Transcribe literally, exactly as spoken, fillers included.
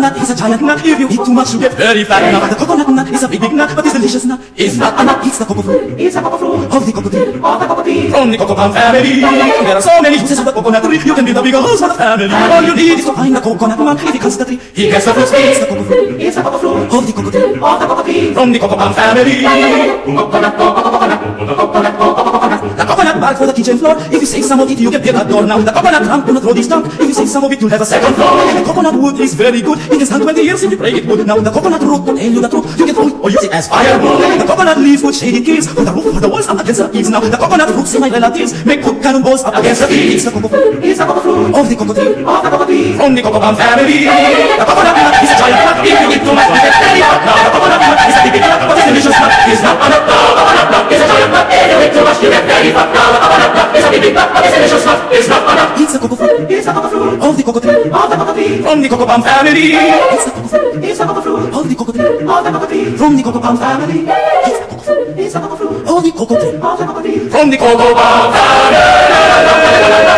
coconut is a giant nut. If you eat too much, you get very fat. Now the coconut nut is a big, big nut, but this delicious nut is not a nut. It's the cocoa fruit. It's the cocoa fruit of the cocoa tree. Of the cocoa tree. From the cocoa palm family. There are so many uses of the coconut tree. You can be the biggest of the family. All you need is to find the coconut man. If he cuts the tree, he gets the fruit. It's the cocoa fruit. It's the cocoa fruit of the cocoa tree. Of the cocoa tree. From the cocoa palm family. Coconut, coconut, coconut, coconut. The coconut bark for the kitchen floor. If you say some of it, you get the other door. Now the coconut trunk, do not throw this trunk. If you say some of it, you'll have a second floor. The coconut wood is very good. It can stand twenty years if you break it wood. Now the coconut root will tell you the truth. You can throw it or use it as firewood. The coconut leaves would shade it caves. For the roof, for the walls, up against the eaves. Now the coconut roots in my relatives make good cannonballs up against the eaves. It's the cocoa fruit. It's the cocoa fruit of the cocoa tree. Of the cocoa tree. From the cocoa palm family. The coconut nut is a giant nut. If you eat too much, you get very fat. Now the coconut nut is a big, big nut, but this delicious nut is not a nut. The coconut nut is a giant nut. If you eat too much, you get very fat. Now the coconut nut is a big, big nut, but this delicious nut is not a nut. It's the cocoa fruit. It's the cocoa fruit of the cocoa tree. Of the cocoa tree. From the cocoa palm family. It's the cocoa fruit. It's the cocoa fruit of the cocoa tree. Of the cocoa tree. From the cocoa palm family. It's the cocoa fruit. It's the cocoa fruit of the cocoa tree. Of the cocoa tree. From the cocoa palm family.